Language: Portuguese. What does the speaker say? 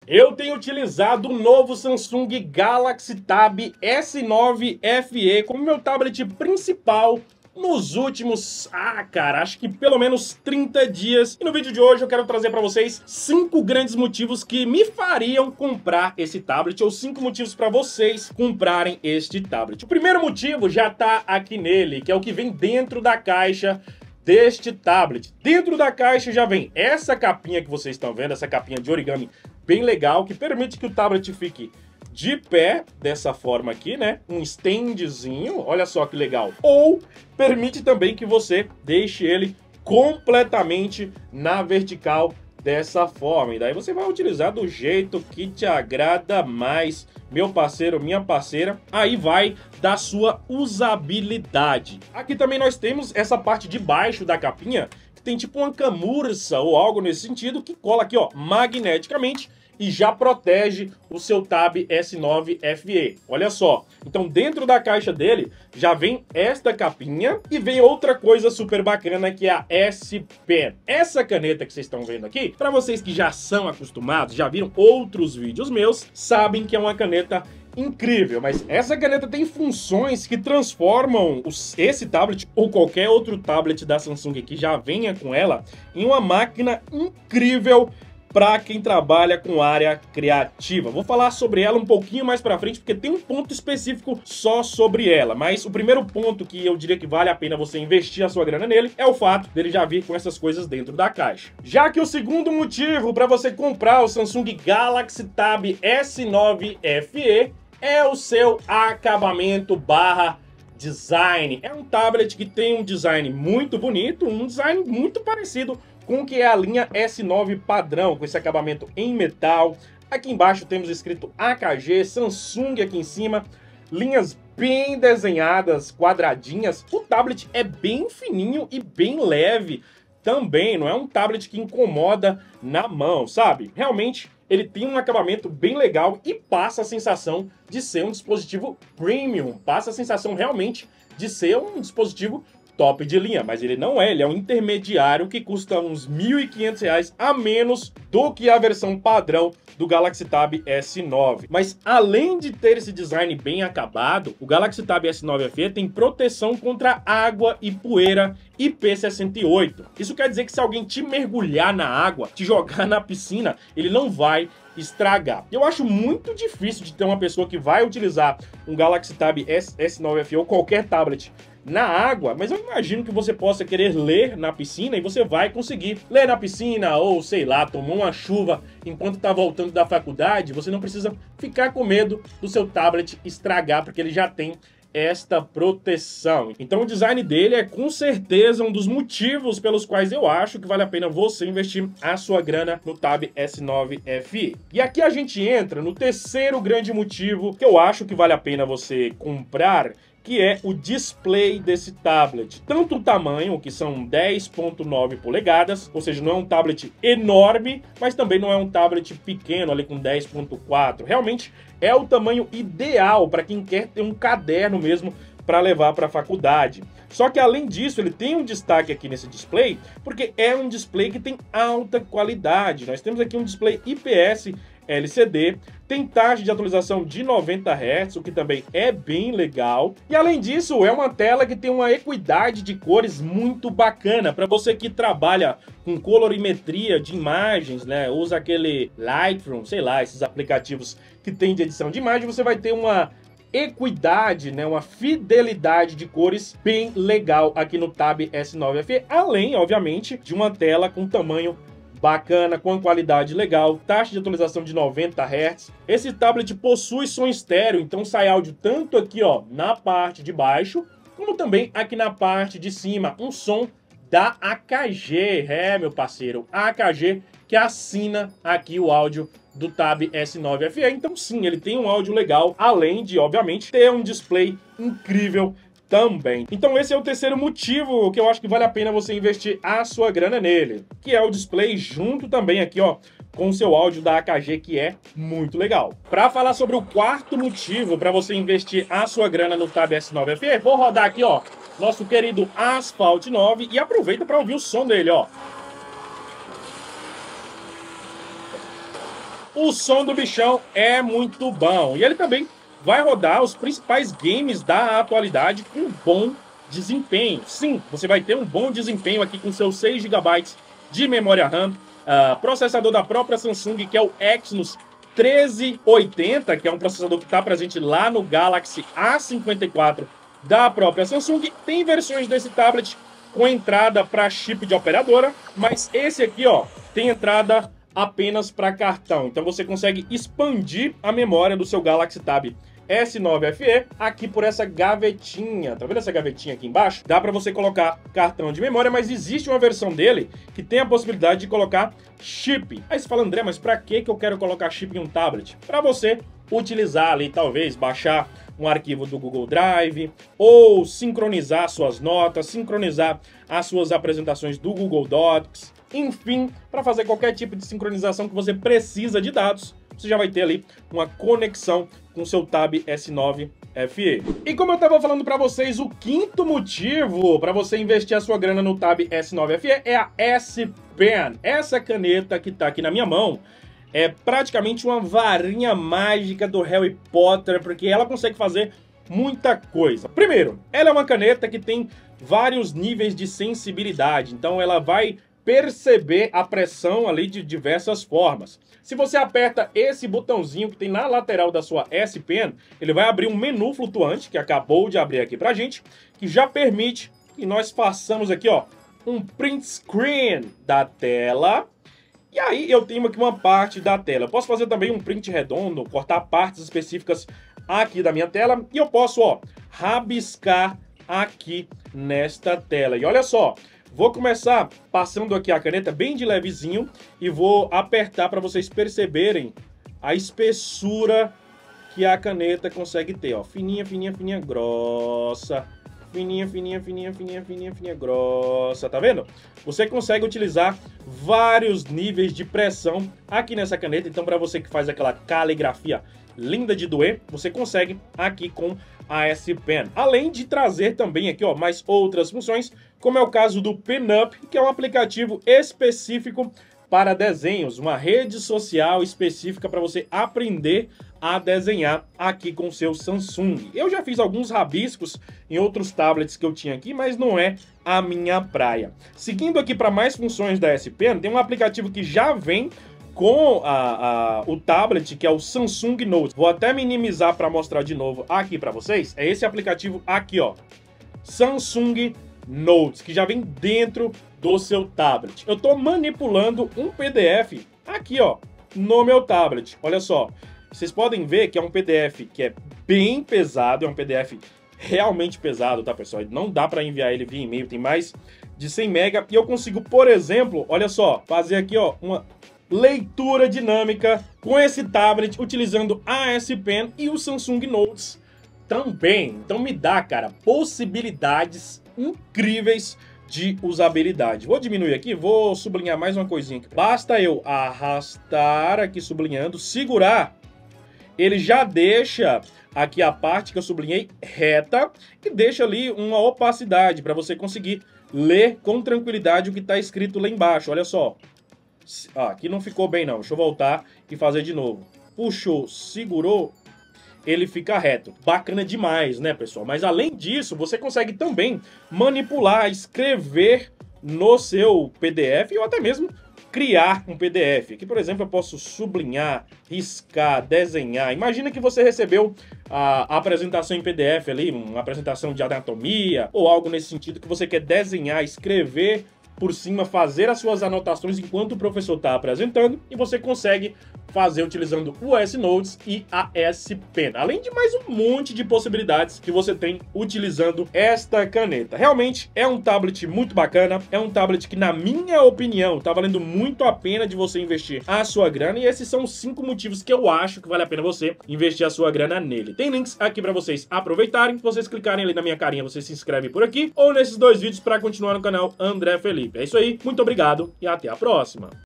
Eu tenho utilizado o novo Samsung Galaxy Tab S9 FE como meu tablet principal nos últimos, acho que pelo menos 30 dias. E no vídeo de hoje eu quero trazer para vocês 5 grandes motivos que me fariam comprar esse tablet, ou 5 motivos para vocês comprarem este tablet. O primeiro motivo já tá aqui nele, que é o que vem dentro da caixa deste tablet. Dentro da caixa já vem essa capinha que vocês estão vendo, essa capinha de origami bem legal, que permite que o tablet fique de pé, dessa forma aqui, né? Um standzinho, olha só que legal. Ou permite também que você deixe ele completamente na vertical dessa forma. E daí você vai utilizar do jeito que te agrada mais, meu parceiro, minha parceira. Aí vai da sua usabilidade. Aqui também nós temos essa parte de baixo da capinha, que tem tipo uma camurça ou algo nesse sentido, que cola aqui, ó, magneticamente, e já protege o seu Tab S9 FE. Olha só, então dentro da caixa dele já vem esta capinha e vem outra coisa super bacana, que é a S Pen. Essa caneta que vocês estão vendo aqui, para vocês que já são acostumados, já viram outros vídeos meus, sabem que é uma caneta incrível, mas essa caneta tem funções que transformam esse tablet ou qualquer outro tablet da Samsung que já venha com ela em uma máquina incrível para quem trabalha com área criativa. Vou falar sobre ela um pouquinho mais para frente, porque tem um ponto específico só sobre ela. Mas o primeiro ponto que eu diria que vale a pena você investir a sua grana nele é o fato dele já vir com essas coisas dentro da caixa. Já que o segundo motivo para você comprar o Samsung Galaxy Tab S9 FE é o seu acabamento barra design. É um tablet que tem um design muito bonito, um design muito parecido com o que é a linha S9 padrão, com esse acabamento em metal. Aqui embaixo temos escrito AKG, Samsung aqui em cima, linhas bem desenhadas, quadradinhas. O tablet é bem fininho e bem leve também, não é um tablet que incomoda na mão, sabe? Realmente ele tem um acabamento bem legal e passa a sensação de ser um dispositivo premium, passa a sensação realmente de ser um dispositivo top de linha, mas ele não é, ele é um intermediário que custa uns R$ 1.500 a menos do que a versão padrão do Galaxy Tab S9. Mas além de ter esse design bem acabado, o Galaxy Tab S9 FE tem proteção contra água e poeira IP68. Isso quer dizer que se alguém te mergulhar na água, te jogar na piscina, ele não vai estragar. Eu acho muito difícil de ter uma pessoa que vai utilizar um Galaxy Tab S9 FE ou qualquer tablet na água, mas eu imagino que você possa querer ler na piscina e você vai conseguir ler na piscina ou, sei lá, tomar uma chuva enquanto está voltando da faculdade. Você não precisa ficar com medo do seu tablet estragar, porque ele já tem esta proteção. Então o design dele é com certeza um dos motivos pelos quais eu acho que vale a pena você investir a sua grana no Tab S9 FE. E aqui a gente entra no terceiro grande motivo que eu acho que vale a pena você comprar, que é o display desse tablet. Tanto o tamanho, que são 10.9 polegadas, ou seja, não é um tablet enorme, mas também não é um tablet pequeno, ali com 10.4. Realmente é o tamanho ideal para quem quer ter um caderno mesmo para levar para a faculdade. Só que além disso, ele tem um destaque aqui nesse display, porque é um display que tem alta qualidade. Nós temos aqui um display IPS LCD, tem taxa de atualização de 90 Hz, o que também é bem legal. E além disso, é uma tela que tem uma equidade de cores muito bacana. Para você que trabalha com colorimetria de imagens, né, usa aquele Lightroom, sei lá, esses aplicativos que tem de edição de imagem, você vai ter uma equidade, né, uma fidelidade de cores bem legal aqui no Tab S9 FE, além, obviamente, de uma tela com tamanho bacana, com qualidade legal, taxa de atualização de 90 Hz. Esse tablet possui som estéreo, então sai áudio tanto aqui, ó, na parte de baixo, como também aqui na parte de cima, um som da AKG, meu parceiro, a AKG que assina aqui o áudio do Tab S9 FE. Então sim, ele tem um áudio legal, além de, obviamente, ter um display incrível também. Então esse é o terceiro motivo que eu acho que vale a pena você investir a sua grana nele, que é o display junto também aqui, ó, com o seu áudio da AKG, que é muito legal. Para falar sobre o quarto motivo para você investir a sua grana no Tab S9 FE, vou rodar aqui, ó, nosso querido Asphalt 9 e aproveita para ouvir o som dele, ó. o som do bichão é muito bom. E ele também vai rodar os principais games da atualidade com bom desempenho. Sim, você vai ter um bom desempenho aqui com seus 6 GB de memória RAM, processador da própria Samsung, que é o Exynos 1380, que é um processador que está presente lá no Galaxy A54 da própria Samsung. Tem versões desse tablet com entrada para chip de operadora, mas esse aqui, ó, tem entrada apenas para cartão. Então você consegue expandir a memória do seu Galaxy Tab S9 FE aqui por essa gavetinha. Tá vendo essa gavetinha aqui embaixo? Dá para você colocar cartão de memória, mas existe uma versão dele que tem a possibilidade de colocar chip. Aí você fala, André, mas para que eu quero colocar chip em um tablet? Para você utilizar ali, talvez, baixar um arquivo do Google Drive, ou sincronizar suas notas, sincronizar as suas apresentações do Google Docs, enfim, para fazer qualquer tipo de sincronização que você precisa de dados, você já vai ter ali uma conexão com o seu Tab S9 FE. E como eu estava falando para vocês, o quinto motivo para você investir a sua grana no Tab S9 FE é a S Pen. Essa caneta que está aqui na minha mão é praticamente uma varinha mágica do Harry Potter, porque ela consegue fazer muita coisa. Primeiro, ela é uma caneta que tem vários níveis de sensibilidade, então ela vai perceber a pressão ali de diversas formas. Se você aperta esse botãozinho que tem na lateral da sua S Pen, ele vai abrir um menu flutuante, que acabou de abrir aqui pra gente, que já permite que nós façamos aqui, ó, um print screen da tela. E aí eu tenho aqui uma parte da tela. Eu posso fazer também um print redondo, cortar partes específicas aqui da minha tela. E eu posso, ó, rabiscar aqui nesta tela. E olha só, vou começar passando aqui a caneta bem de levezinho e vou apertar para vocês perceberem a espessura que a caneta consegue ter, ó. Fininha, fininha, fininha, grossa. Fininha, fininha, fininha, fininha, fininha, fininha, grossa, tá vendo? Você consegue utilizar vários níveis de pressão aqui nessa caneta. Então, para você que faz aquela caligrafia linda de doer, você consegue aqui com a S Pen. Além de trazer também aqui, ó, mais outras funções, como é o caso do Penup, que é um aplicativo específico para desenhos, uma rede social específica para você aprender a desenhar aqui com o seu Samsung. Eu já fiz alguns rabiscos em outros tablets que eu tinha aqui, mas não é a minha praia. Seguindo aqui para mais funções da S Pen, tem um aplicativo que já vem com o tablet, que é o Samsung Notes. Vou até minimizar para mostrar de novo aqui para vocês. É esse aplicativo aqui, ó, Samsung Notes, que já vem dentro do seu tablet. Eu estou manipulando um PDF aqui, ó, no meu tablet. Olha só, vocês podem ver que é um PDF que é bem pesado, é um PDF realmente pesado, tá, pessoal? Não dá para enviar ele via e-mail, tem mais de 100 MB. E eu consigo, por exemplo, olha só, fazer aqui, ó, uma leitura dinâmica com esse tablet, utilizando a S Pen e o Samsung Notes também. Então me dá, cara, possibilidades incríveis de usabilidade. Vou diminuir aqui, vou sublinhar mais uma coisinha aqui. Basta eu arrastar aqui sublinhando, segurar, ele já deixa aqui a parte que eu sublinhei reta e deixa ali uma opacidade para você conseguir ler com tranquilidade o que está escrito lá embaixo. Olha só. Aqui não ficou bem não, deixa eu voltar e fazer de novo. Puxou, segurou, ele fica reto. Bacana demais, né, pessoal? Mas além disso, você consegue também manipular, escrever no seu PDF ou até mesmo criar um PDF. Aqui, por exemplo, eu posso sublinhar, riscar, desenhar. Imagina que você recebeu a apresentação em PDF ali, uma apresentação de anatomia ou algo nesse sentido que você quer desenhar, escrever por cima, fazer as suas anotações enquanto o professor está apresentando, e você consegue fazer utilizando o S Notes e a S Pen, além de mais um monte de possibilidades que você tem utilizando esta caneta. Realmente é um tablet muito bacana, é um tablet que, na minha opinião, está valendo muito a pena de você investir a sua grana, e esses são os 5 motivos que eu acho que vale a pena você investir a sua grana nele. Tem links aqui para vocês aproveitarem, se vocês clicarem ali na minha carinha, você se inscreve por aqui, ou nesses 2 vídeos para continuar no canal André Felipe. É isso aí, muito obrigado e até a próxima!